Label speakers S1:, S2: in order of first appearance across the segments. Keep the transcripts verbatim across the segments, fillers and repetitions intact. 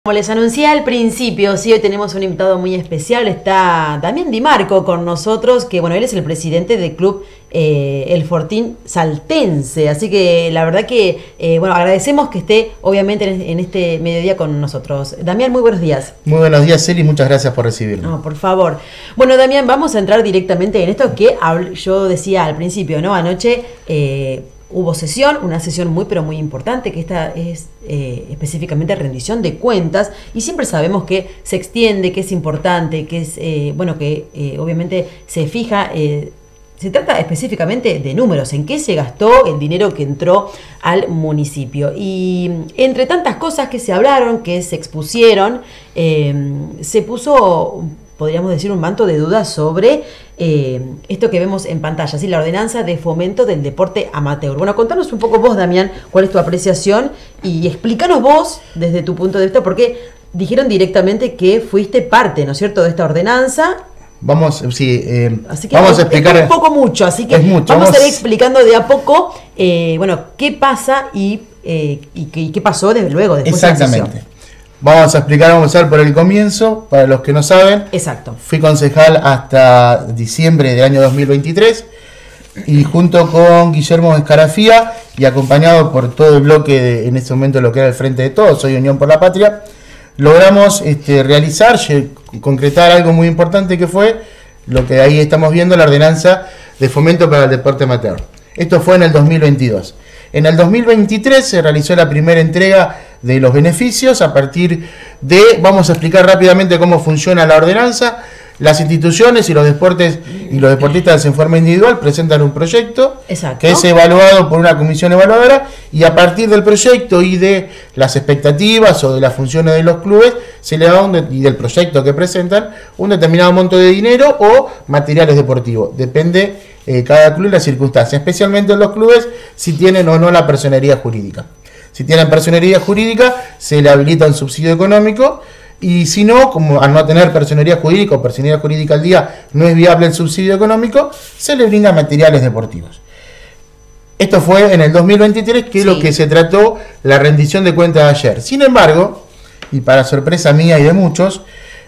S1: Como les anuncié al principio, sí, hoy tenemos un invitado muy especial, está Damián Di Marco con nosotros, que bueno, él es el presidente del club eh, El Fortín Saltense, así que la verdad que, eh, bueno, agradecemos que esté obviamente en, en este mediodía con nosotros. Damián, muy buenos días.
S2: Muy buenos días, Celi, muchas gracias por recibirme.
S1: No, por favor. Bueno, Damián, vamos a entrar directamente en esto que yo decía al principio, ¿no? Anoche... Eh, Hubo sesión, una sesión muy pero muy importante, que esta es eh, específicamente rendición de cuentas, y siempre sabemos que se extiende, que es importante, que es, eh, bueno, que eh, obviamente se fija, eh, se trata específicamente de números, en qué se gastó el dinero que entró al municipio. Y entre tantas cosas que se hablaron, que se expusieron, eh, se puso, podríamos decir, un manto de dudas sobre eh, esto que vemos en pantalla, ¿sí? La ordenanza de fomento del deporte amateur. Bueno, contanos un poco vos, Damián, cuál es tu apreciación y explícanos vos, desde tu punto de vista, porque dijeron directamente que fuiste parte, ¿no es cierto?, de esta ordenanza.
S2: Vamos, sí, eh,
S1: así que
S2: vamos
S1: es,
S2: a explicar.
S1: Es un poco mucho, así que
S2: mucho,
S1: vamos, vamos a ir
S2: vamos...
S1: explicando de a poco, eh, bueno, qué pasa y, eh, y, qué, y qué pasó desde luego, después
S2: Exactamente.
S1: de la sesión.
S2: Vamos a explicar, vamos a empezar por el comienzo, para los que no saben.
S1: Exacto.
S2: Fui concejal hasta diciembre del año dos mil veintitrés y junto con Guillermo Escarafía y acompañado por todo el bloque de, en este momento, lo que era el Frente de Todos, Soy Unión por la Patria, logramos este, realizar, concretar algo muy importante, que fue lo que ahí estamos viendo, la ordenanza de fomento para el deporte amateur. Esto fue en el dos mil veintidós. En el dos mil veintitrés se realizó la primera entrega de los beneficios a partir de, vamos a explicar rápidamente cómo funciona la ordenanza. Las instituciones y los deportes y los deportistas en forma individual presentan un proyecto. Exacto. Que es evaluado por una comisión evaluadora, y a partir del proyecto y de las expectativas o de las funciones de los clubes se le da un de, y del proyecto que presentan un determinado monto de dinero o materiales deportivos. Depende eh, cada club y las circunstancias, especialmente en los clubes, si tienen o no la personería jurídica. Si tienen personería jurídica, se le habilita un subsidio económico. Y si no, como al no tener personería jurídica o personería jurídica al día no es viable el subsidio económico, se le brinda materiales deportivos. Esto fue en el dos mil veintitrés, que es sí. lo que se trató la rendición de cuentas de ayer. Sin embargo, y para sorpresa mía y de muchos,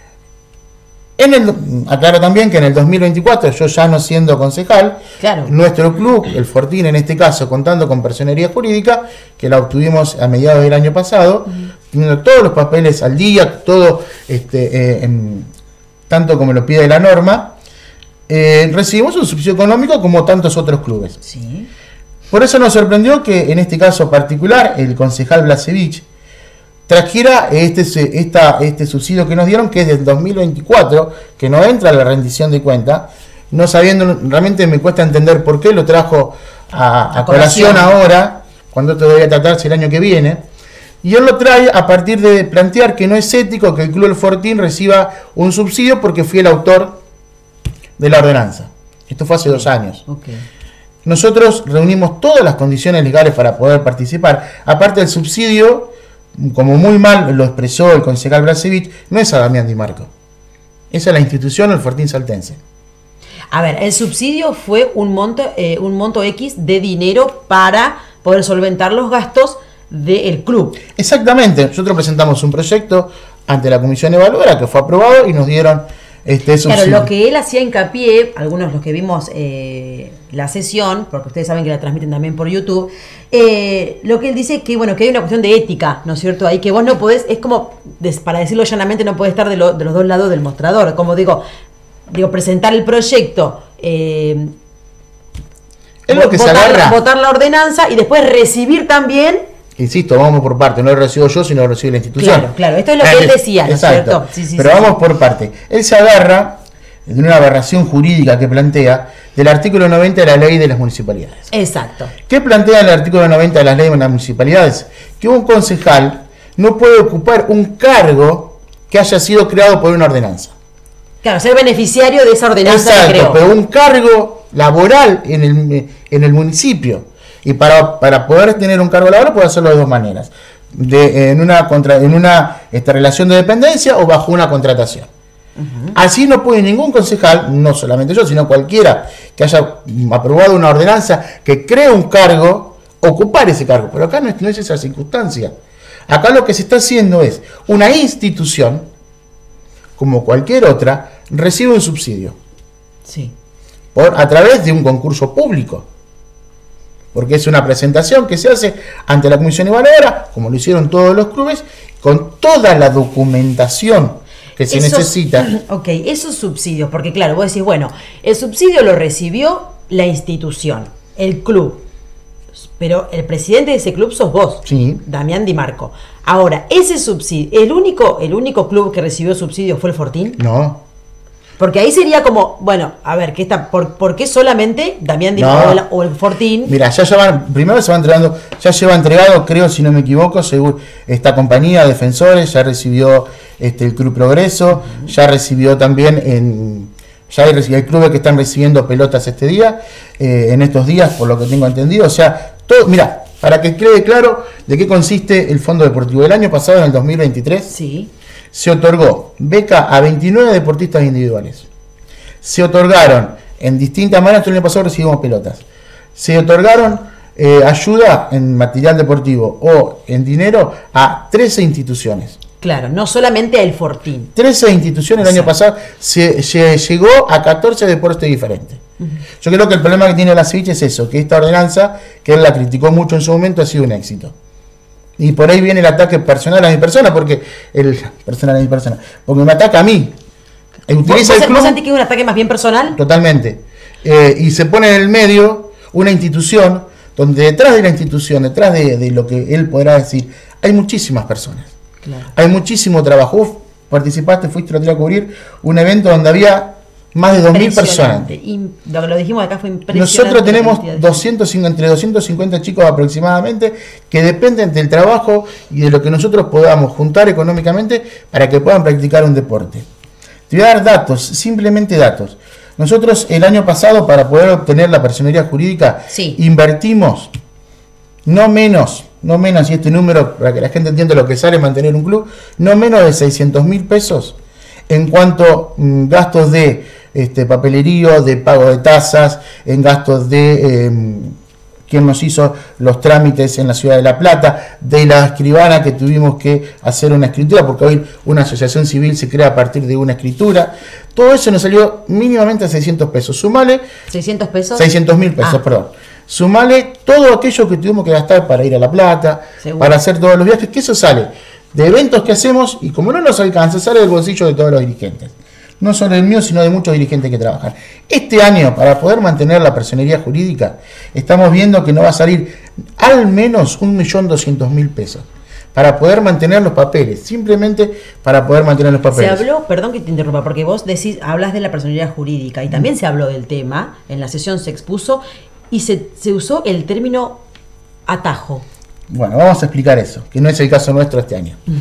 S2: en el, aclaro también que en el dos mil veinticuatro, yo ya no siendo concejal, claro. nuestro club, el Fortín en este caso, contando con personería jurídica, que la obtuvimos a mediados del año pasado, uh-huh. teniendo todos los papeles al día, todo este, eh, en, tanto como lo pide la norma, eh, recibimos un subsidio económico como tantos otros clubes. Sí. Por eso nos sorprendió que en este caso particular, el concejal Blasevich trajera este, esta, este subsidio que nos dieron, que es del dos mil veinticuatro, que no entra a la rendición de cuenta, no sabiendo, realmente me cuesta entender por qué lo trajo a, a colación ahora, cuando esto debería tratarse el año que viene. Y él lo trae a partir de plantear que no es ético que el Club El Fortín reciba un subsidio porque fui el autor de la ordenanza. Esto fue hace dos años. Okay. Nosotros reunimos todas las condiciones legales para poder participar. Aparte del subsidio, como muy mal lo expresó el concejal Blasevich, no es a Damián Di Marco. Es a la institución El Fortín Saltense.
S1: A ver, el subsidio fue un monto, eh, un monto X de dinero para poder solventar los gastos del club.
S2: Exactamente. Nosotros presentamos un proyecto ante la comisión evaluadora que fue aprobado y nos dieron este subsidio.
S1: Claro, lo que él hacía hincapié, algunos los que vimos eh, la sesión, porque ustedes saben que la transmiten también por YouTube, eh, lo que él dice que bueno, que hay una cuestión de ética, ¿no es cierto? Ahí que vos no podés, es como, para decirlo llanamente, no podés estar de, lo, de los dos lados del mostrador. Como digo, digo presentar el proyecto, eh,
S2: es lo que
S1: votar,
S2: se agarra.
S1: votar la ordenanza y después recibir también.
S2: Insisto, vamos por parte, no lo recibo yo, sino lo recibe la institución.
S1: Claro, claro, esto es lo que él decía, ¿no es cierto?
S2: Sí, sí, Pero sí, vamos sí. por parte. Él se agarra de una aberración jurídica que plantea del artículo noventa de la ley de las municipalidades.
S1: Exacto.
S2: ¿Qué plantea el artículo noventa de la ley de las municipalidades? Que un concejal no puede ocupar un cargo que haya sido creado por una ordenanza.
S1: Claro, ser beneficiario de esa ordenanza.
S2: Exacto,
S1: que creó.
S2: Pero un cargo laboral en el, en el municipio. Y para, para poder tener un cargo laboral puede hacerlo de dos maneras. De, en una, contra, en una esta, relación de dependencia o bajo una contratación. Uh-huh. Así no puede ningún concejal, no solamente yo, sino cualquiera que haya aprobado una ordenanza que cree un cargo, ocupar ese cargo. Pero acá no es, no es esa circunstancia. Acá lo que se está haciendo es, una institución, como cualquier otra, recibe un subsidio.
S1: Sí.
S2: Por, a través de un concurso público. Porque es una presentación que se hace ante la comisión evaluadora, como lo hicieron todos los clubes, con toda la documentación que se
S1: esos,
S2: necesita.
S1: Ok, esos subsidios, porque claro, vos decís, bueno, el subsidio lo recibió la institución, el club, pero el presidente de ese club sos vos,
S2: Sí.
S1: Damián Di Marco. Ahora, ese subsidio, el único, el único club que recibió subsidio fue el Fortín.
S2: No.
S1: Porque ahí sería como, bueno, a ver, ¿qué está, por, ¿por qué solamente Damián Di
S2: No.
S1: Marco o el, o el Fortín?
S2: Mira, ya llevan, primero se va entregando, ya lleva entregado, creo, si no me equivoco, según esta compañía, Defensores, ya recibió este, el Club Progreso, uh-huh. ya recibió también, en, ya hay, hay clubes que están recibiendo pelotas este día, eh, en estos días, por lo que tengo entendido. O sea, todo, mira, para que quede claro de qué consiste el Fondo Deportivo. El año pasado, en el dos mil veintitrés,
S1: sí.
S2: se otorgó beca a veintinueve deportistas individuales. Se otorgaron en distintas maneras, el año pasado recibimos pelotas. Se otorgaron eh, ayuda en material deportivo o en dinero a trece instituciones.
S1: Claro, no solamente a el Fortín.
S2: trece instituciones el año pasado, se, se llegó a catorce deportes diferentes. Uh-huh. Yo creo que el problema que tiene la Ceviche es eso, que esta ordenanza, que él la criticó mucho en su momento, ha sido un éxito. Y por ahí viene el ataque personal a mi persona, porque el personal a mi persona, porque me ataca a mí.
S1: Utiliza ¿Vos, el club, ¿Vos sentís que es un ataque más bien personal?
S2: Totalmente. Eh, y se pone en el medio una institución donde detrás de la institución, detrás de, de lo que él podrá decir, hay muchísimas personas. Claro. Hay muchísimo trabajo. Vos participaste, fuiste a cubrir un evento donde había más de dos mil personas.
S1: Y lo que lo dijimos acá fue impresionante.
S2: Nosotros tenemos doscientos, entre doscientos cincuenta chicos aproximadamente que dependen del trabajo y de lo que nosotros podamos juntar económicamente para que puedan practicar un deporte. Te voy a dar datos, simplemente datos. Nosotros el año pasado, para poder obtener la personería jurídica, sí. invertimos no menos, no menos, y este número, para que la gente entienda lo que sale mantener un club, no menos de seiscientos mil pesos en cuanto mm, gastos de este, papelerío, de pago de tasas, en gastos de... Eh, quien nos hizo los trámites en la ciudad de La Plata, de la escribana que tuvimos que hacer una escritura, porque hoy una asociación civil se crea a partir de una escritura. Todo eso nos salió mínimamente a seiscientos pesos. Sumale...
S1: ¿seiscientos pesos?
S2: seiscientos mil pesos, ah. perdón. Sumale todo aquello que tuvimos que gastar para ir a La Plata, ¿seguro? Para hacer todos los viajes, que eso sale de eventos que hacemos y como no nos alcanza, sale del bolsillo de todos los dirigentes. No solo el mío, sino de muchos dirigentes que trabajan. Este año, para poder mantener la personería jurídica, estamos viendo que nos va a salir al menos un millón doscientos mil pesos para poder mantener los papeles, simplemente para poder mantener los papeles.
S1: Se habló, perdón que te interrumpa, porque vos decís, hablas de la personería jurídica y también mm. se habló del tema, en la sesión se expuso y se, se usó el término atajo.
S2: Bueno, vamos a explicar eso, que no es el caso nuestro este año. Mm.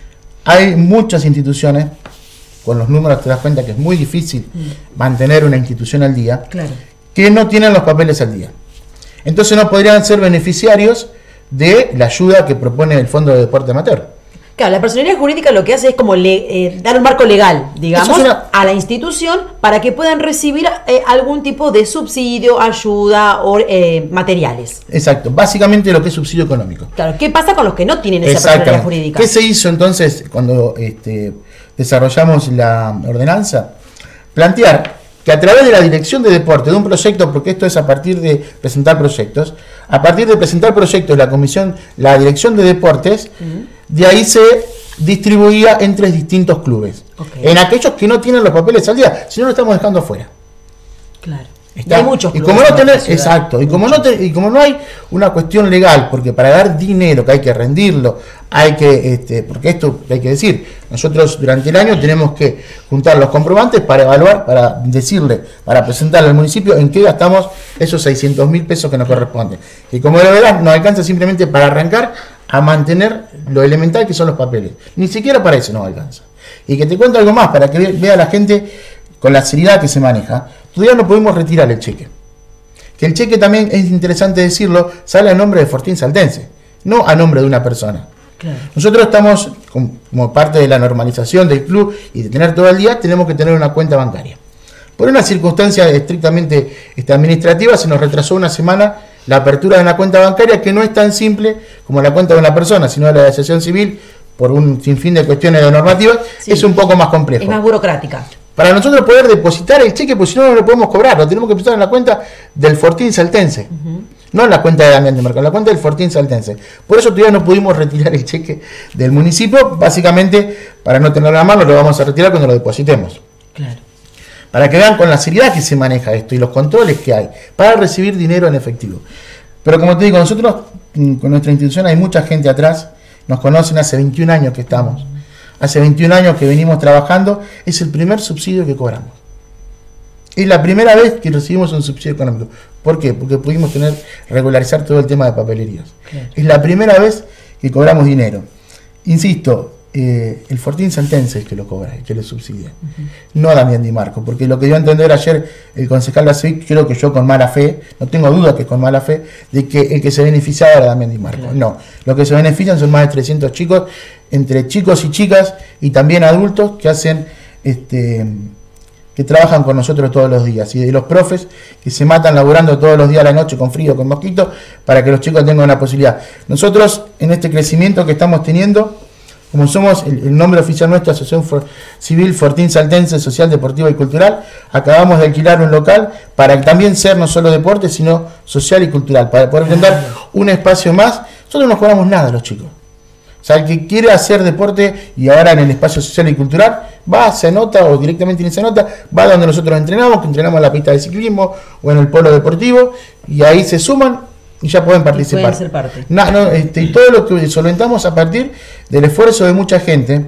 S2: Hay muchas instituciones, con los números te das cuenta que es muy difícil mm. mantener una institución al día,
S1: claro.
S2: que no tienen los papeles al día. Entonces no podrían ser beneficiarios de la ayuda que propone el Fondo de Deporte Amateur.
S1: Claro, la personería jurídica lo que hace es como le, eh, dar un marco legal, digamos, una... a la institución para que puedan recibir eh, algún tipo de subsidio, ayuda o eh, materiales.
S2: Exacto, básicamente lo que es subsidio económico.
S1: Claro, ¿qué pasa con los que no tienen esa personería jurídica?
S2: ¿Qué se hizo entonces cuando este, desarrollamos la ordenanza? Plantear que a través de la dirección de deporte de un proyecto, porque esto es a partir de presentar proyectos, a partir de presentar proyectos, la comisión, la dirección de deportes, uh-huh. de ahí se distribuía entre distintos clubes. Okay. En aquellos que no tienen los papeles al día, si no lo estamos dejando afuera.
S1: Claro.
S2: Está, hay muchos clubes. Y como no tenés, exacto, y como no te, y como no hay una cuestión legal, porque para dar dinero que hay que rendirlo, hay que, este, porque esto hay que decir, nosotros durante el año tenemos que juntar los comprobantes para evaluar, para decirle, para presentarle al municipio en qué gastamos esos seiscientos mil pesos que nos corresponden. Y como lo verás, nos alcanza simplemente para arrancar a mantener lo elemental que son los papeles. Ni siquiera para eso nos alcanza. Y que te cuento algo más, para que vea la gente con la seriedad que se maneja. Todavía no podemos retirar el cheque. Que el cheque también, es interesante decirlo, sale a nombre de Fortín Saltense, no a nombre de una persona. Claro. Nosotros estamos, como parte de la normalización del club y de tener todo el día, tenemos que tener una cuenta bancaria. Por una circunstancia estrictamente este, administrativa, se nos retrasó una semana la apertura de una cuenta bancaria que no es tan simple como la cuenta de una persona, sino de la asociación civil, por un sinfín de cuestiones de normativas, sí, es un poco más complejo.
S1: Es más burocrática.
S2: Para nosotros poder depositar el cheque, porque si no, no lo podemos cobrar, lo tenemos que depositar en la cuenta del Fortín Saltense. Uh-huh. No en la cuenta de Damián Di Marco, en la cuenta del Fortín Saltense. Por eso todavía no pudimos retirar el cheque del municipio, básicamente para no tenerlo a mano, lo vamos a retirar cuando lo depositemos.
S1: Claro.
S2: Para que vean con la seriedad que se maneja esto y los controles que hay para recibir dinero en efectivo. Pero como te digo, nosotros con nuestra institución hay mucha gente atrás, nos conocen hace veintiún años que estamos, hace veintiún años que venimos trabajando, es el primer subsidio que cobramos. Es la primera vez que recibimos un subsidio económico. ¿Por qué? Porque pudimos tener, regularizar todo el tema de papelerías. Claro. Es la primera vez que cobramos dinero. Insisto, eh, el Fortín Saltense es que lo cobra, que lo subsidia, uh-huh. no Damián Di Marco, porque lo que dio a entender ayer el concejal de la C E V I C, creo que yo con mala fe, no tengo duda que con mala fe, de que el que se beneficiaba era Damián Di Marco. Claro. No, lo que se benefician son más de trescientos chicos, entre chicos y chicas, y también adultos que hacen, este, que trabajan con nosotros todos los días, y de los profes que se matan laburando todos los días a la noche con frío, con mosquitos, para que los chicos tengan una posibilidad. Nosotros, en este crecimiento que estamos teniendo, como somos el, el nombre oficial nuestro, Asociación For, Civil Fortín Saltense Social, Deportiva y Cultural, acabamos de alquilar un local para también ser no solo deporte, sino social y cultural, para poder brindar un espacio más. Nosotros no cobramos nada a los chicos. O sea, el que quiere hacer deporte y ahora en el espacio social y cultural, va, se anota o directamente ni se anota, va donde nosotros entrenamos, que entrenamos en la pista de ciclismo o en el polo deportivo, y ahí se suman y ya pueden participar.
S1: Y pueden ser parte.
S2: No, no, este, y todo lo que solventamos a partir del esfuerzo de mucha gente,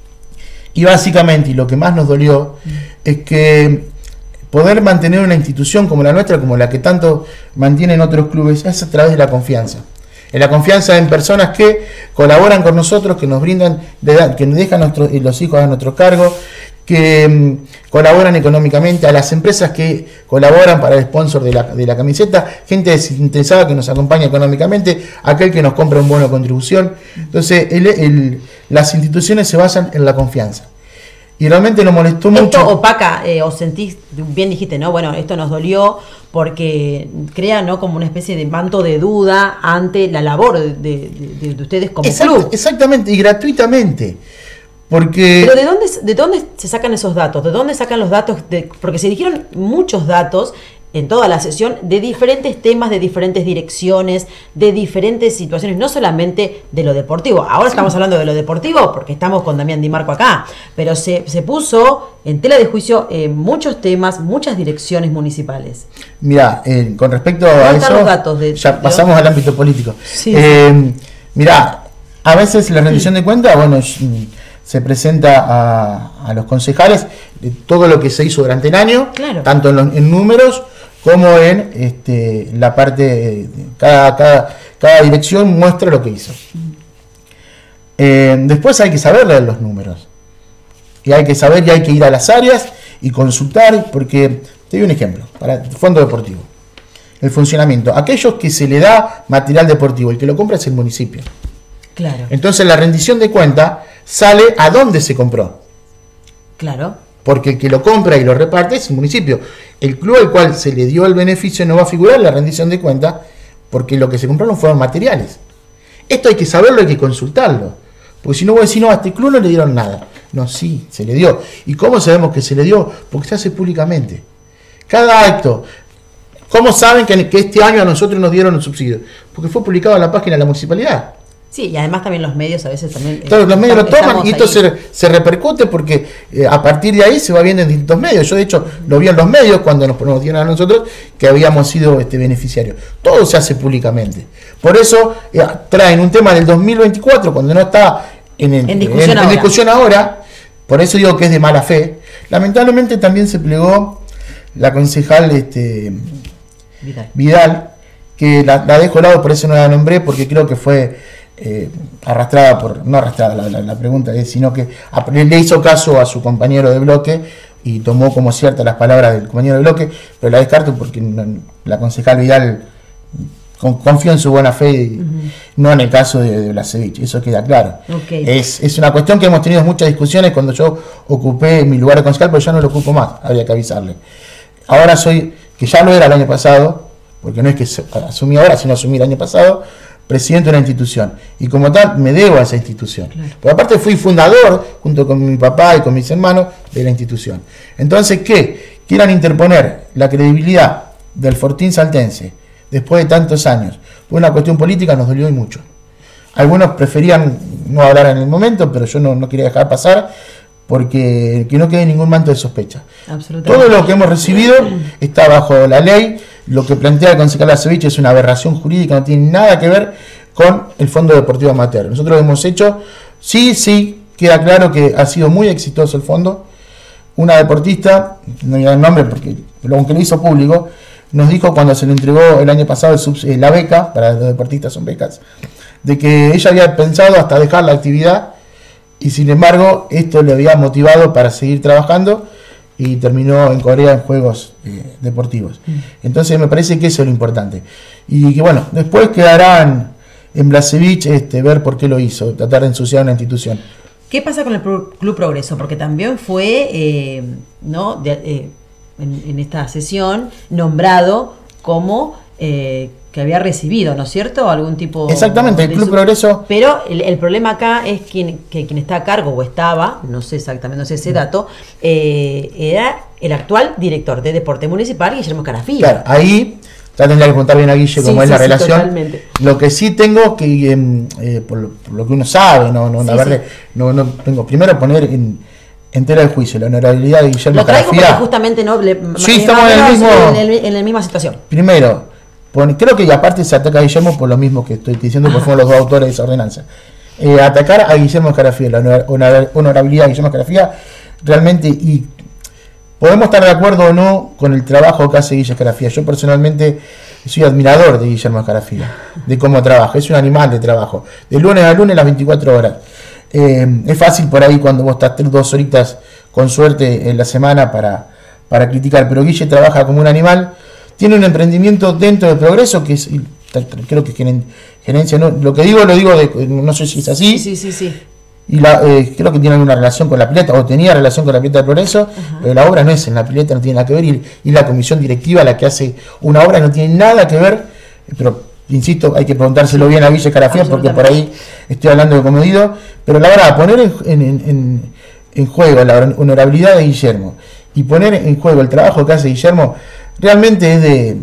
S2: y básicamente, y lo que más nos dolió, mm. es que poder mantener una institución como la nuestra, como la que tanto mantienen otros clubes, es a través de la confianza. En la confianza en personas que colaboran con nosotros, que nos brindan, que nos dejan nuestros, los hijos a nuestro cargo, que um, colaboran económicamente, a las empresas que colaboran para el sponsor de la, de la camiseta, gente desinteresada que nos acompaña económicamente, aquel que nos compra un bono de contribución. Entonces, el, el, las instituciones se basan en la confianza. Y realmente nos molestó
S1: esto
S2: mucho.
S1: Esto opaca, eh, os sentís, bien dijiste, ¿no? Bueno, esto nos dolió porque crea, ¿no?, como una especie de manto de duda ante la labor de, de, de ustedes como
S2: Exact,
S1: club.
S2: Exactamente, y gratuitamente. Porque...
S1: Pero ¿de dónde, ¿de dónde se sacan esos datos? ¿De dónde sacan los datos? De, porque se dijeron muchos datos en toda la sesión de diferentes temas, de diferentes direcciones, de diferentes situaciones, no solamente de lo deportivo. Ahora sí. Estamos hablando de lo deportivo porque estamos con Damián Di Marco acá, pero se, se puso en tela de juicio eh, muchos temas, muchas direcciones municipales.
S2: Mira, eh, con respecto a eso,
S1: los datos de,
S2: ya
S1: de
S2: pasamos al ámbito político.
S1: Sí,
S2: eh, sí. Mira, a veces la rendición de cuentas, bueno, se presenta a, a los concejales de todo lo que se hizo durante el año,
S1: claro.
S2: tanto en, los, en números como en este, la parte, de cada, cada, cada dirección muestra lo que hizo. Eh, después hay que saber leer los números. Y hay que saber y hay que ir a las áreas y consultar, porque te doy un ejemplo, para el fondo deportivo. El funcionamiento. Aquellos que se le da material deportivo, el que lo compra es el municipio.
S1: Claro.
S2: Entonces la rendición de cuenta sale a dónde se compró.
S1: Claro.
S2: Porque el que lo compra y lo reparte es el municipio. El club al cual se le dio el beneficio no va a figurar en la rendición de cuenta porque lo que se compraron fueron materiales. Esto hay que saberlo, hay que consultarlo. Porque si no, vos decís, no, a este club no le dieron nada. No, sí, se le dio. ¿Y cómo sabemos que se le dio? Porque se hace públicamente. Cada acto. ¿Cómo saben que, que este año a nosotros nos dieron un subsidio? Porque fue publicado en la página de la municipalidad.
S1: Sí, y además también los medios a veces también...
S2: Claro, los medios lo toman y esto se, se repercute porque eh, a partir de ahí se va viendo en distintos medios. Yo de hecho lo vi en los medios cuando nos, nos dieron a nosotros que habíamos sido este, beneficiarios. Todo se hace públicamente. Por eso eh, traen un tema del dos mil veinticuatro cuando no está en, el,
S1: en, discusión,
S2: en,
S1: ahora.
S2: en discusión ahora. Por eso digo que es de mala fe. Lamentablemente también se plegó la concejal este,
S1: Vidal.
S2: Vidal, que la, la dejo de lado, por eso no la nombré, porque creo que fue... Eh, arrastrada por, no arrastrada la, la, la pregunta es, sino que a, le hizo caso a su compañero de bloque y tomó como ciertas las palabras del compañero de bloque, pero la descarto porque no, la concejal Vidal con, confío en su buena fe y uh-huh. no en el caso de, de Blasevich, eso queda claro.
S1: Okay.
S2: Es, es una cuestión que hemos tenido muchas discusiones cuando yo ocupé mi lugar de concejal, pero ya no lo ocupo más, habría que avisarle. Ahora soy, que ya lo era el año pasado, porque no es que asumí ahora, sino asumí el año pasado, presidente de una institución. Y como tal, me debo a esa institución. Claro. Pero aparte fui fundador, junto con mi papá y con mis hermanos, de la institución. Entonces, ¿qué? Quieran interponer la credibilidad del Fortín Saltense, después de tantos años, por una cuestión política, nos dolió y mucho. Algunos preferían no hablar en el momento, pero yo no, no quería dejar pasar, porque que no quede ningún manto de sospecha. Todo lo que hemos recibido está bajo la ley. Lo que plantea el concejal Acevich es una aberración jurídica, no tiene nada que ver con el Fondo Deportivo Amateur. Nosotros hemos hecho, sí, sí, queda claro que ha sido muy exitoso el fondo. Una deportista, no voy a dar el nombre porque aunque lo hizo público, nos dijo cuando se le entregó el año pasado el sub, eh, la beca, para los deportistas son becas, de que ella había pensado hasta dejar la actividad y sin embargo esto le había motivado para seguir trabajando y terminó en Corea en Juegos eh, Deportivos. Entonces me parece que eso es lo importante. Y que bueno, después quedarán en Blasevich este, ver por qué lo hizo, tratar de ensuciar una institución.
S1: ¿Qué pasa con el Club Progreso? Porque también fue, eh, ¿no? De, eh, en, en esta sesión, nombrado como eh, que había recibido, ¿no es cierto?, algún tipo...
S2: Exactamente, el Club Progreso...
S1: Pero el, el problema acá es quien, que quien está a cargo, o estaba, no sé exactamente, no sé ese dato, eh, era el actual director de Deporte Municipal, Guillermo Escarafía.
S2: Claro, ahí ya tendría que contar bien a Guille cómo sí, es sí, la sí, relación. Totalmente. Lo que sí tengo que, eh, por, lo, por lo que uno sabe, no, no, sí, la verdad, sí. no, no tengo primero poner en... entera el juicio, la honorabilidad de Guillermo Escarafía.
S1: Lo traigo porque justamente no... Le,
S2: sí, estamos en, el mismo,
S1: en, el, en la misma situación.
S2: Primero... Creo que aparte se ataca a Guillermo por lo mismo que estoy diciendo, porque fueron los dos autores de esa ordenanza. Eh, atacar a Guillermo Escarafía, la honorabilidad de Guillermo Escarafía, realmente, y podemos estar de acuerdo o no con el trabajo que hace Guillermo Escarafía. Yo personalmente soy admirador de Guillermo Escarafía, de cómo trabaja, es un animal de trabajo, de lunes a lunes las veinticuatro horas. Eh, es fácil por ahí cuando vos estás dos horitas con suerte en la semana para, para criticar, pero Guille trabaja como un animal. Tiene un emprendimiento dentro del Progreso, que es, creo que es gerencia, no, lo que digo lo digo, de, no sé si es así.
S1: Sí, sí, sí.
S2: Y la, eh, creo que tiene alguna relación con la pileta, o tenía relación con la pileta del Progreso, uh-huh. Pero la obra no es en la pileta, no tiene nada que ver, y, y la comisión directiva, la que hace una obra, no tiene nada que ver, pero insisto, hay que preguntárselo bien a Guille Escarafía, porque por ahí estoy hablando de comedido, pero la verdad, poner en, en, en, en juego la honorabilidad de Guillermo, y poner en juego el trabajo que hace Guillermo, realmente es de...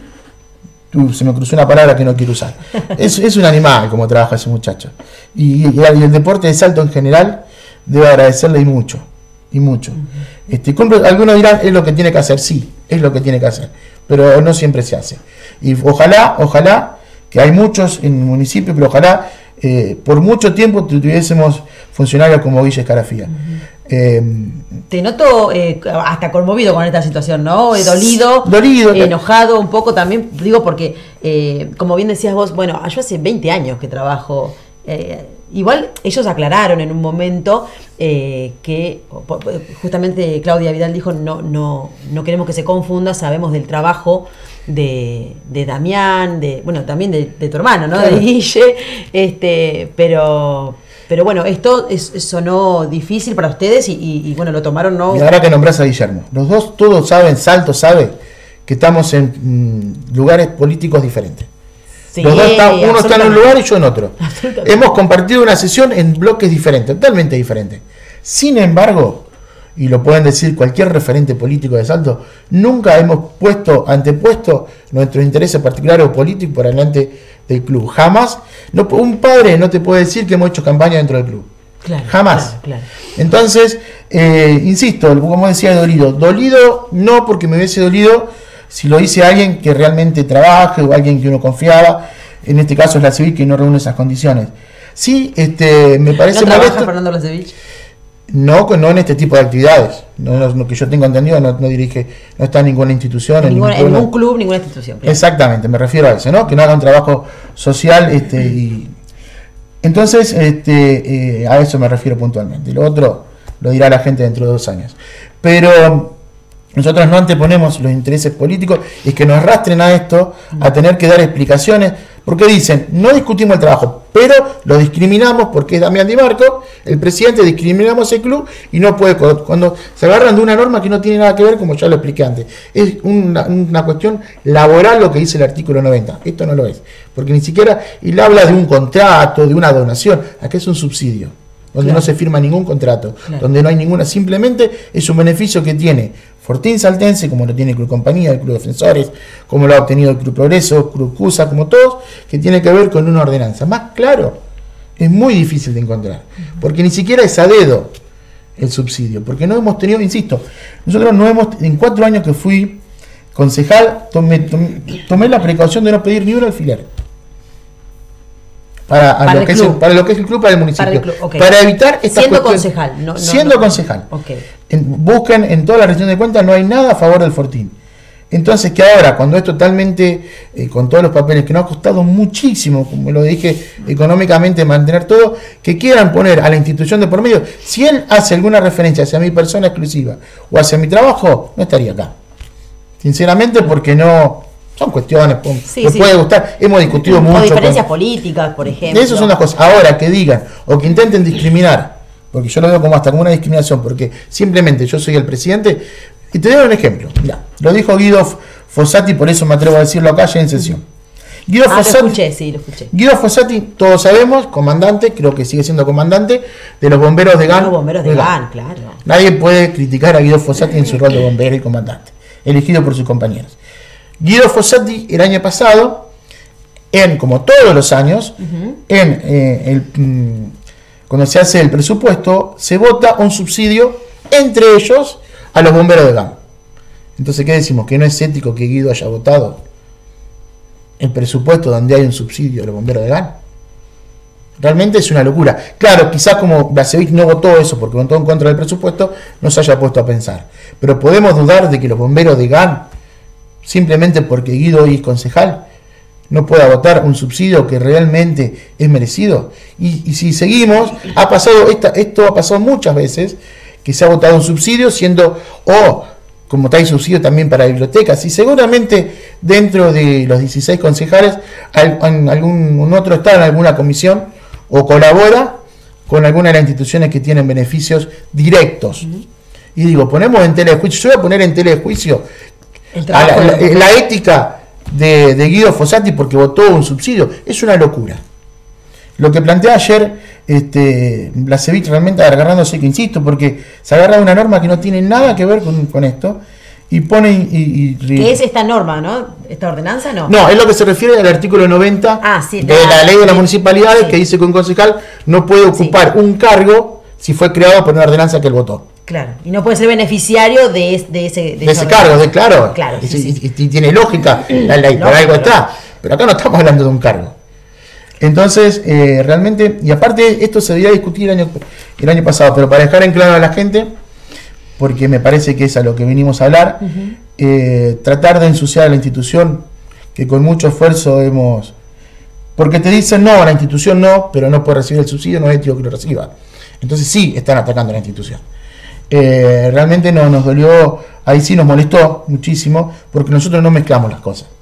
S2: Uh, se me cruzó una palabra que no quiero usar. Es, es un animal como trabaja ese muchacho. Y, y, y el deporte de salto en general debe agradecerle y mucho. Y mucho. Uh-huh. Este, algunos dirán, es lo que tiene que hacer. Sí, es lo que tiene que hacer. Pero no siempre se hace. Y ojalá, ojalá, que hay muchos en el municipio, pero ojalá eh, por mucho tiempo tuviésemos funcionarios como Guille Escarafía. Uh-huh. Eh,
S1: Te noto eh, hasta conmovido con esta situación, ¿no? Dolido,
S2: dolido
S1: eh, enojado un poco también, digo porque, eh, como bien decías vos, bueno, yo hace veinte años que trabajo, eh, igual ellos aclararon en un momento eh, que justamente Claudia Vidal dijo, no, no, no queremos que se confunda, sabemos del trabajo de, de Damián, de, bueno, también de, de tu hermano, ¿no? Claro. De Guille, este, pero... Pero bueno, esto es, sonó difícil para ustedes y, y, y bueno, lo tomaron, ¿no?
S2: Y ahora que nombrás a Guillermo, los dos todos saben, Salto sabe que estamos en mm, lugares políticos diferentes. Sí, los dos está, uno está en un lugar y yo en otro. Hemos compartido una sesión en bloques diferentes, totalmente diferentes. Sin embargo, y lo pueden decir cualquier referente político de Salto, nunca hemos puesto, antepuesto nuestros intereses particulares o políticos por delante del club. Jamás. No, un padre no te puede decir que hemos hecho campaña dentro del club.
S1: Claro,
S2: jamás.
S1: Claro, claro.
S2: Entonces, eh, insisto, como decía, dolido. Dolido no porque me hubiese dolido si lo dice alguien que realmente trabaje o alguien que uno confiaba. En este caso es la Civil, que no reúne esas condiciones. Sí, este, me parece
S1: ¿No
S2: molesto.
S1: trabaja Fernando Blasevich?
S2: No, no en este tipo de actividades. No, no, lo que yo tengo entendido, no, no dirige, no está en ninguna institución.
S1: En, ninguna,
S2: en ningún,
S1: ningún club, ninguna institución.
S2: Claro. Exactamente, me refiero a eso, ¿no? Que no haga un trabajo social. este y Entonces, este, eh, a eso me refiero puntualmente. Y lo otro lo dirá la gente dentro de dos años. Pero nosotros no anteponemos los intereses políticos y que nos arrastren a esto, a tener que dar explicaciones, porque dicen, no discutimos el trabajo, pero lo discriminamos porque es Damián Di Marco, el presidente, discriminamos el club y no puede, cuando se agarran de una norma que no tiene nada que ver, como ya lo expliqué antes, es una, una cuestión laboral lo que dice el artículo noventa, esto no lo es, porque ni siquiera, él habla de un contrato, de una donación, aquí es un subsidio, donde claro. no se firma ningún contrato, claro. donde no hay ninguna, simplemente es un beneficio que tiene Fortín Saltense, como lo tiene el Club Compañía, el Club Defensores, como lo ha obtenido el Club Progreso, Club Cusa, como todos, que tiene que ver con una ordenanza. Más claro, es muy difícil de encontrar, porque ni siquiera es a dedo el subsidio, porque no hemos tenido, insisto, nosotros no hemos, en cuatro años que fui concejal, tomé, tomé, tomé la precaución de no pedir ni un alfiler. Para,
S1: para,
S2: lo que es el, para lo que es el club, para el municipio. Para, el club, okay. para evitar esta
S1: Siendo concejal. No, no,
S2: siendo
S1: no,
S2: concejal.
S1: Okay.
S2: En, busquen en toda la región de cuentas, no hay nada a favor del Fortín. Entonces, que ahora, cuando es totalmente, eh, con todos los papeles, que nos ha costado muchísimo, como lo dije, económicamente mantener todo, que quieran poner a la institución de por medio, si él hace alguna referencia hacia mi persona exclusiva o hacia mi trabajo, no estaría acá. Sinceramente, porque no... Son cuestiones, sí, me sí. puede gustar, hemos discutido o mucho.
S1: O diferencias con, políticas, por ejemplo.
S2: Eso son las cosas. Ahora, que digan, o que intenten discriminar, porque yo lo veo como hasta como una discriminación, porque simplemente yo soy el presidente, y te doy un ejemplo. Mirá, lo dijo Guido Fossati, por eso me atrevo a decirlo acá, ya en sesión. Guido
S1: ah,
S2: Fossati,
S1: lo escuché, sí, lo escuché.
S2: Guido Fossati, todos sabemos, comandante, creo que sigue siendo comandante, de los bomberos de G A N.
S1: Los bomberos de G A N, claro.
S2: Nadie puede criticar a Guido Fossati en su rol de bombero y comandante, elegido por sus compañeros. Guido Fossati el año pasado, en como todos los años, uh-huh. en eh, el, mm, cuando se hace el presupuesto, se vota un subsidio entre ellos a los bomberos de G A N. Entonces, ¿qué decimos? ¿Que no es ético que Guido haya votado el presupuesto donde hay un subsidio a los bomberos de G A N? Realmente es una locura. Claro, quizás como Blasevich no votó eso porque votó en contra del presupuesto, no se haya puesto a pensar. Pero podemos dudar de que los bomberos de G A N, simplemente porque Guido hoy es concejal, no pueda votar un subsidio que realmente es merecido. Y, y si seguimos, ha pasado esta, esto ha pasado muchas veces, que se ha votado un subsidio siendo, o oh, como tal subsidio también para bibliotecas, y seguramente dentro de los dieciséis concejales, algún otro está en alguna comisión o colabora con alguna de las instituciones que tienen beneficios directos. Uh-huh. Y digo, ponemos en tela de juicio, yo voy a poner en tela de juicio a la, la, la ética de, de Guido Fossati porque votó un subsidio. Es una locura. Lo que plantea ayer este, Blasevich realmente agarrándose, que insisto, porque se agarra de una norma que no tiene nada que ver con, con esto y pone... Y, y,
S1: ¿Qué es esta norma, no? ¿Esta ordenanza no?
S2: No, es lo que se refiere al artículo noventa
S1: ah, sí,
S2: de
S1: no,
S2: la ley de las
S1: sí,
S2: municipalidades,
S1: sí.
S2: que dice que un concejal no puede ocupar sí. un cargo si fue creado por una ordenanza que él votó.
S1: Claro, y no puede ser beneficiario de, es, de ese, de
S2: de ese cargo, de, claro,
S1: claro
S2: y,
S1: sí,
S2: y,
S1: sí.
S2: y, y tiene lógica la ley, por algo está, pero acá no estamos hablando de un cargo. Entonces, eh, realmente, y aparte esto se debería discutir el año, el año pasado, pero para dejar en claro a la gente, porque me parece que es a lo que venimos a hablar, uh-huh. eh, tratar de ensuciar a la institución, que con mucho esfuerzo hemos... Porque te dicen, no, la institución no, pero no puede recibir el subsidio, no es ético que lo reciba. Entonces sí, están atacando a la institución. Eh, realmente no, nos dolió, ahí sí nos molestó muchísimo, porque nosotros no mezclamos las cosas.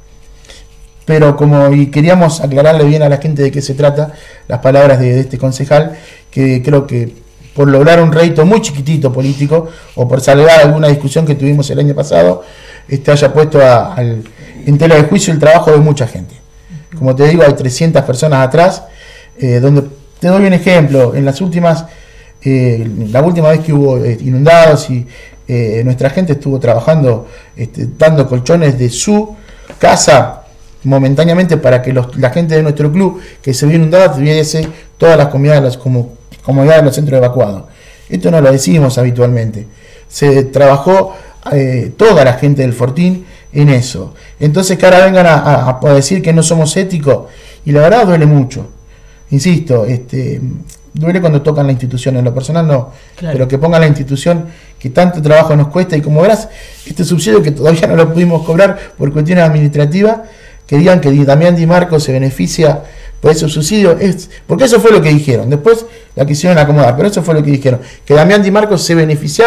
S2: Pero como y queríamos aclararle bien a la gente de qué se trata, las palabras de, de este concejal, que creo que por lograr un rédito muy chiquitito político, o por salvar alguna discusión que tuvimos el año pasado, este, haya puesto a, al, en tela de juicio el trabajo de mucha gente. Como te digo, hay trescientas personas atrás, eh, donde te doy un ejemplo, en las últimas... Eh, la última vez que hubo eh, inundados y eh, nuestra gente estuvo trabajando este, dando colchones de su casa momentáneamente para que los, la gente de nuestro club que se vio inundada tuviese todas las comodidades como comodidades de los centros evacuados. Esto no lo decimos habitualmente. Se trabajó eh, toda la gente del Fortín en eso. Entonces que ahora vengan a, a, a decir que no somos éticos, y la verdad duele mucho. Insisto, este duele cuando tocan la institución, en lo personal no, claro. Pero que pongan la institución que tanto trabajo nos cuesta, y como verás, este subsidio que todavía no lo pudimos cobrar por cuestiones administrativas, que digan que Damián Di Marco se beneficia por ese subsidio, es porque eso fue lo que dijeron, después la quisieron acomodar, pero eso fue lo que dijeron, que Damián Di Marco se beneficiaba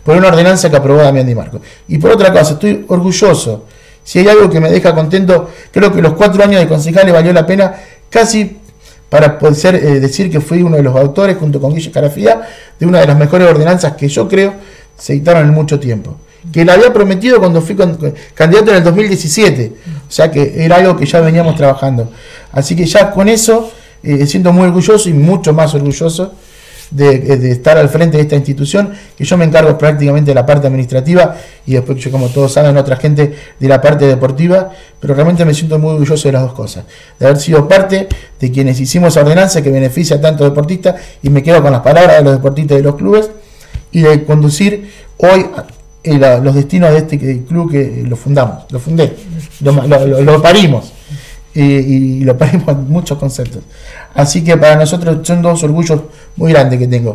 S2: por una ordenanza que aprobó Damián Di Marco. Y por otra cosa, estoy orgulloso. Si hay algo que me deja contento, creo que los cuatro años de concejales valió la pena casi para poder ser, eh, decir que fui uno de los autores, junto con Guille Escarafía, de una de las mejores ordenanzas que yo creo se dictaron en mucho tiempo. Que la había prometido cuando fui con, con, candidato en el dos mil diecisiete. O sea que era algo que ya veníamos trabajando. Así que ya con eso eh, me siento muy orgulloso y mucho más orgulloso de, de estar al frente de esta institución, que yo me encargo prácticamente de la parte administrativa y después, yo, como todos saben, otra gente de la parte deportiva, pero realmente me siento muy orgulloso de las dos cosas, de haber sido parte de quienes hicimos esa ordenanza que beneficia a tantos deportistas, y me quedo con las palabras de los deportistas de los clubes, y de conducir hoy eh, la, los destinos de este club que lo fundamos, lo fundé, lo, lo, lo, lo parimos. Y, y lo parimos en muchos conceptos. Así que para nosotros son dos orgullos muy grandes que tengo.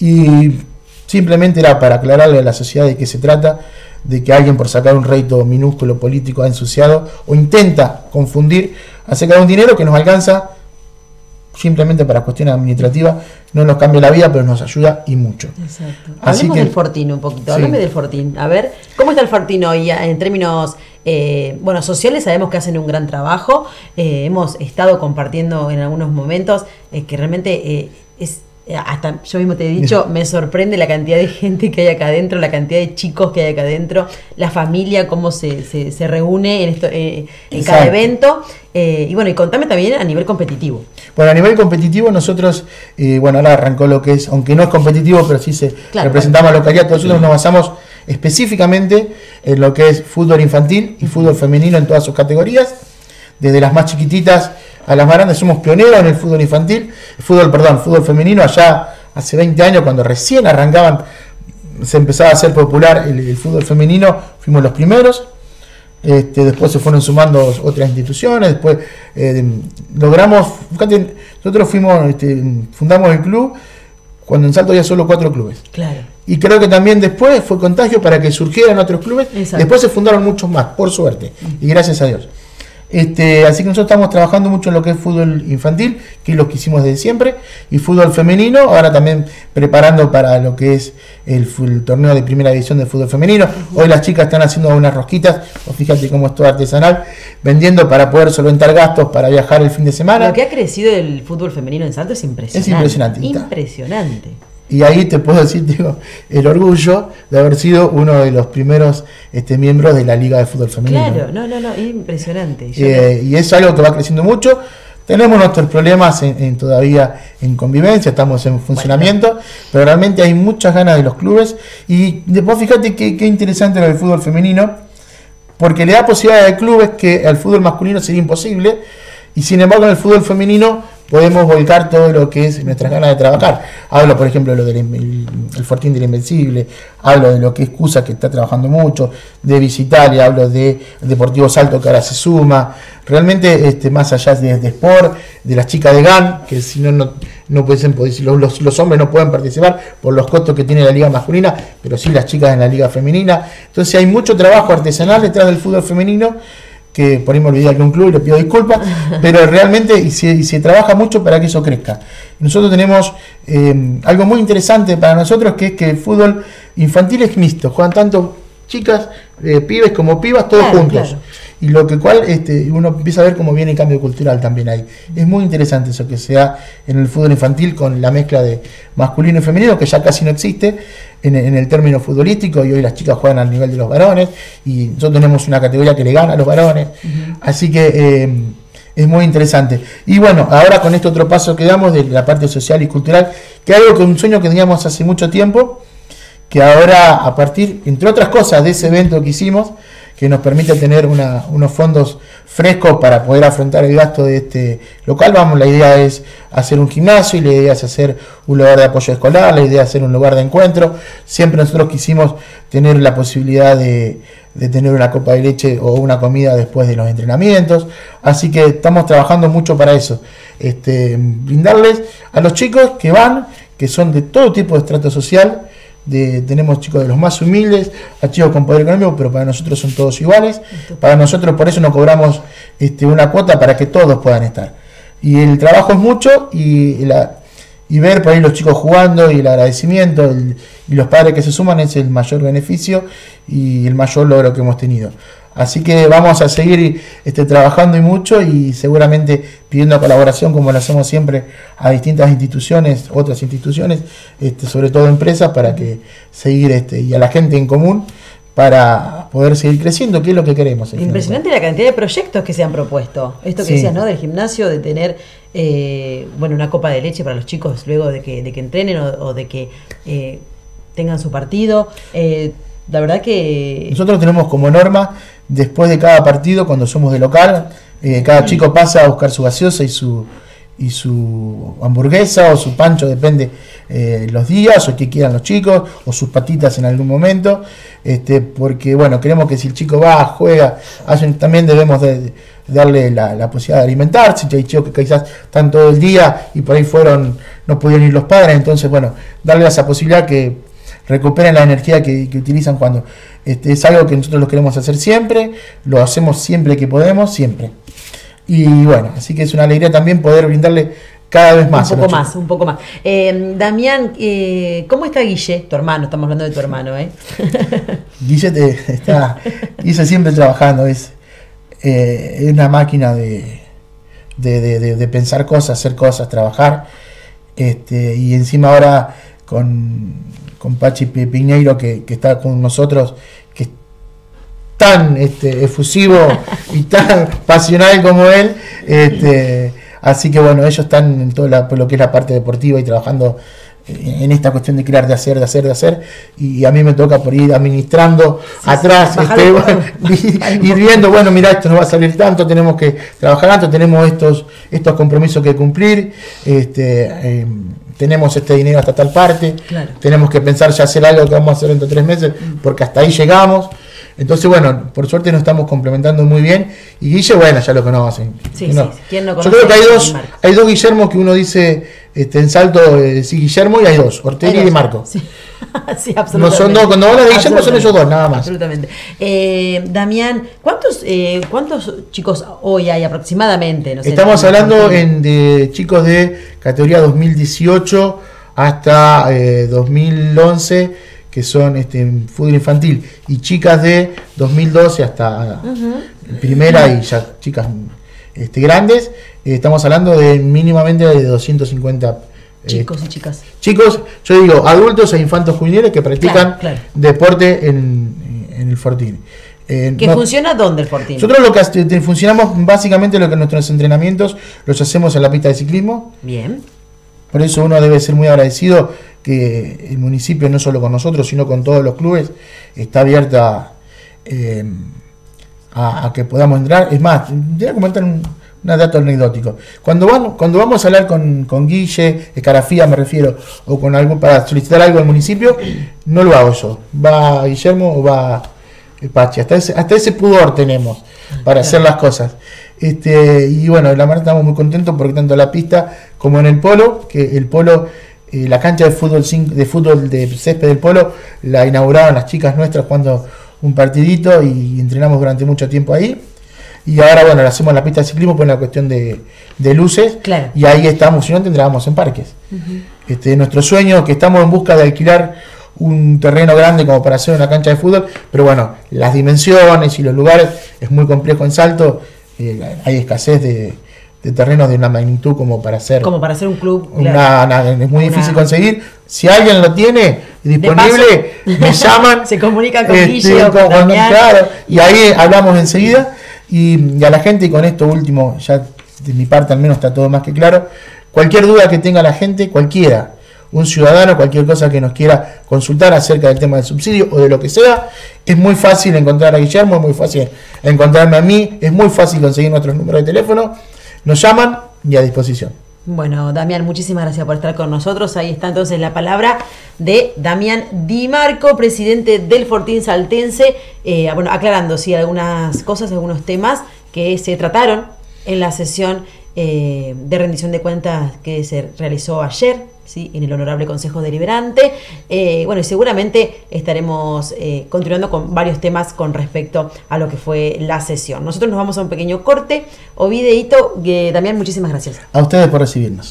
S2: Y simplemente era para aclararle a la sociedad de qué se trata, de que alguien por sacar un rédito minúsculo político ha ensuciado o intenta confundir acerca de un dinero que nos alcanza simplemente para cuestiones administrativas, no nos cambia la vida, pero nos ayuda y mucho.
S1: Exacto. Así Hablemos que, del Fortín un poquito, sí. Háblame del Fortín. A ver, ¿cómo está el Fortín hoy en términos eh, bueno, sociales? Sabemos que hacen un gran trabajo, eh, hemos estado compartiendo en algunos momentos eh, que realmente eh, es... Hasta yo mismo te he dicho, me sorprende la cantidad de gente que hay acá adentro, la cantidad de chicos que hay acá adentro, la familia, cómo se, se, se reúne en, esto, eh, en cada evento. Eh, y bueno, y contame también a nivel competitivo. Bueno, a nivel competitivo nosotros, eh, bueno, ahora arrancó lo que es, aunque no es competitivo, pero sí se claro, representamos a la localidad, nosotros sí. Nos basamos específicamente en lo que es fútbol infantil y fútbol femenino en todas sus categorías, desde las más chiquititas a las más grandes. Somos pioneros en el fútbol infantil, fútbol, perdón, fútbol femenino, allá hace veinte años, cuando recién arrancaban, se empezaba a hacer popular el, el fútbol femenino, fuimos los primeros. Este, después se fueron sumando otras instituciones, después eh, logramos, fíjate, nosotros fuimos, este, fundamos el club cuando en Salto había solo cuatro clubes. Claro. Y creo que también después fue contagio para que surgieran otros clubes. Exacto. Después se fundaron muchos más, por suerte, y gracias a Dios. Este, así que nosotros estamos trabajando mucho en lo que es fútbol infantil, que es lo que hicimos desde siempre, y fútbol femenino, ahora también preparando para lo que es el, el torneo de primera división de fútbol femenino. Hoy las chicas están haciendo unas rosquitas, o fíjate cómo es todo artesanal, vendiendo para poder solventar gastos para viajar el fin de semana. Lo que ha crecido el fútbol femenino en Salto es impresionante. Es impresionante. Impresionante. Y ahí te puedo decir, digo, el orgullo de haber sido uno de los primeros este, miembros de la Liga de Fútbol Femenino. Claro, no, no, no, impresionante. Eh, no... Y es algo que va creciendo mucho. Tenemos nuestros problemas en, en todavía en convivencia, estamos en funcionamiento, bueno, pero realmente hay muchas ganas de los clubes. Y después fíjate qué, qué interesante lo del fútbol femenino, porque le da posibilidad a clubes que al fútbol masculino sería imposible, y sin embargo en el fútbol femenino podemos volcar todo lo que es nuestras ganas de trabajar. Hablo, por ejemplo, de lo del el, el Fortín del Invencible, hablo de lo que es Cusa, que está trabajando mucho, de Visitalia, hablo de Deportivo Salto, que ahora se suma. Realmente, este, más allá de, de Sport, de las chicas de G A N, que si no, no, no pueden, los, los, los hombres no pueden participar por los costos que tiene la liga masculina, pero sí las chicas en la liga femenina. Entonces hay mucho trabajo artesanal detrás del fútbol femenino, que por ahí me olvidé de un club y le pido disculpas, pero realmente y se, y se trabaja mucho para que eso crezca. Nosotros tenemos eh, algo muy interesante para nosotros, que es que el fútbol infantil es mixto, juegan tanto chicas, eh, pibes como pibas, todos claro, juntos. Claro. Y lo que cual este, uno empieza a ver cómo viene el cambio cultural también ahí. Es muy interesante eso que se da en el fútbol infantil con la mezcla de masculino y femenino, que ya casi no existe en, en el término futbolístico, y hoy las chicas juegan al nivel de los varones, y nosotros tenemos una categoría que le gana a los varones. Uh-huh. Así que eh, es muy interesante. Y bueno, ahora con este otro paso que damos de la parte social y cultural, que es algo que un sueño que teníamos hace mucho tiempo, que ahora a partir, entre otras cosas, de ese evento que hicimos, que nos permite tener una, unos fondos frescos para poder afrontar el gasto de este local. Vamos, la idea es hacer un gimnasio, y la idea es hacer un lugar de apoyo escolar, la idea es hacer un lugar de encuentro. Siempre nosotros quisimos tener la posibilidad de, de tener una copa de leche o una comida después de los entrenamientos, así que estamos trabajando mucho para eso, este, brindarles a los chicos que van, que son de todo tipo de estrato social. De, tenemos chicos de los más humildes a chicos con poder económico, pero para nosotros son todos iguales. Para nosotros, por eso no cobramos este, una cuota para que todos puedan estar. Y el trabajo es mucho, y, la,
S2: y ver por ahí los chicos jugando y el agradecimiento el, y los padres que se suman es el mayor beneficio y el mayor logro que hemos tenido. Así que vamos a seguir este, trabajando y mucho y seguramente pidiendo colaboración como lo hacemos siempre a distintas instituciones, otras instituciones, este, sobre todo empresas, para que seguir este, y a la gente en común para poder seguir creciendo, que es lo que queremos.
S1: Impresionante la cantidad de proyectos que se han propuesto. Esto que sí. decías, ¿no? Del gimnasio, de tener eh, bueno, una copa de leche para los chicos luego de que, de que entrenen o, o de que eh, tengan su partido. Eh, la verdad que...
S2: Nosotros tenemos como norma, después de cada partido, cuando somos de local, eh, cada chico pasa a buscar su gaseosa y su y su hamburguesa o su pancho, depende eh, los días o que quieran los chicos, o sus patitas en algún momento, este, porque bueno, queremos que si el chico va, juega, hacen, también debemos de, de darle la, la posibilidad de alimentarse. Si hay chicos que quizás están todo el día y por ahí fueron, no pudieron ir los padres, entonces bueno, darle esa posibilidad que recuperen la energía que, que utilizan cuando este, es algo que nosotros lo queremos hacer siempre, lo hacemos siempre que podemos, siempre. Y bueno, así que es una alegría también poder brindarle cada vez más.
S1: Un poco más, un poco más. Eh, Damián, eh, ¿cómo está Guille? Tu hermano, estamos hablando de tu hermano, ¿eh?
S2: Guille te, está, Guille siempre trabajando, es, eh, es una máquina de, de, de, de, de pensar cosas, hacer cosas, trabajar. Este, y encima ahora con, con Pachi Piñeiro, que, que está con nosotros, que tan este, efusivo y tan pasional como él, este, así que bueno, ellos están en todo la, lo que es la parte deportiva y trabajando en esta cuestión de crear, de hacer, de hacer, de hacer, y a mí me toca por ir administrando sí, atrás, sí, este, bueno, y, ir viendo, bueno, mira, esto no va a salir tanto, tenemos que trabajar tanto, tenemos estos, estos compromisos que cumplir, este, eh, tenemos este dinero hasta tal parte, claro. Tenemos que pensar ya hacer algo que vamos a hacer dentro de tres meses, porque hasta ahí llegamos. Entonces, bueno, por suerte nos estamos complementando muy bien. Y Guille, bueno, ya lo conocen.
S1: Sí,
S2: no.
S1: sí, ¿quién no
S2: conoce? Yo creo que hay dos, hay dos Guillermos que uno dice este, en Salto, eh, sí, Guillermo, y hay dos, Ortelli hay dos. Y Marco.
S1: Sí. Sí, absolutamente.
S2: No son dos, cuando hablan de Guillermo son ellos dos, nada más.
S1: Absolutamente. Eh, Damián, ¿cuántos, eh, ¿cuántos chicos hoy hay aproximadamente? No sé,
S2: Estamos hablando en, de chicos de categoría dos mil dieciocho hasta eh, dos mil once, que son este, en fútbol infantil, y chicas de dos mil doce hasta uh-huh. primera y ya chicas este, grandes, eh, estamos hablando de mínimamente de doscientos cincuenta
S1: chicos
S2: eh,
S1: y chicas.
S2: Chicos, yo digo, adultos e infantos juveniles que practican
S1: claro, claro.
S2: deporte en, en el Fortín.
S1: Eh, ¿Que no, funciona dónde el Fortín?
S2: Nosotros lo que te, funcionamos básicamente lo que nuestros entrenamientos los hacemos en la pista de ciclismo.
S1: Bien.
S2: Por eso uno debe ser muy agradecido que el municipio, no solo con nosotros, sino con todos los clubes, está abierta eh, a, a que podamos entrar. Es más, voy a comentar un, un dato anecdótico. Cuando vamos, cuando vamos a hablar con, con Guille, Escarafía me refiero, o con algún para solicitar algo al municipio, no lo hago yo. Va Guillermo o va Pachi. Hasta ese, hasta ese pudor tenemos para claro. hacer las cosas. Este, y bueno, la verdad estamos muy contentos porque tanto en la pista como en el polo, que el polo, eh, la cancha de fútbol de fútbol de césped del polo, la inauguraron las chicas nuestras jugando un partidito y entrenamos durante mucho tiempo ahí. Y ahora, bueno, lo hacemos en la pista de ciclismo por una cuestión de, de luces.
S1: Claro.
S2: Y ahí estamos, si no tendríamos en parques. Uh-huh. Este, nuestro sueño, que estamos en busca de alquilar un terreno grande como para hacer una cancha de fútbol, pero bueno, las dimensiones y los lugares es muy complejo en Salto. Eh, hay escasez de, de terrenos de una magnitud como para hacer
S1: como para hacer un club
S2: una,
S1: claro.
S2: una, es muy
S1: una...
S2: difícil conseguir. Si alguien lo tiene disponible,
S1: paso,
S2: me llaman,
S1: se comunican con
S2: este,
S1: Guille o con
S2: con, claro, y ahí hablamos enseguida. Y, y a la gente, y con esto último, ya de mi parte al menos está todo más que claro, cualquier duda que tenga la gente, cualquiera, un ciudadano, cualquier cosa que nos quiera consultar acerca del tema del subsidio o de lo que sea, es muy fácil encontrar a Guillermo, es muy fácil encontrarme a mí, es muy fácil conseguir nuestros números de teléfono, nos llaman y a disposición.
S1: Bueno, Damián, muchísimas gracias por estar con nosotros. Ahí está entonces la palabra de Damián Di Marco, presidente del Fortín Saltense, eh, bueno, aclarando sí algunas cosas, algunos temas que se trataron en la sesión eh, de rendición de cuentas que se realizó ayer, ¿sí? En el Honorable Consejo Deliberante. Eh, bueno, y seguramente estaremos eh, continuando con varios temas con respecto a lo que fue la sesión. Nosotros nos vamos a un pequeño corte o videíto. Eh, Damián, muchísimas gracias.
S2: A ustedes por recibirnos.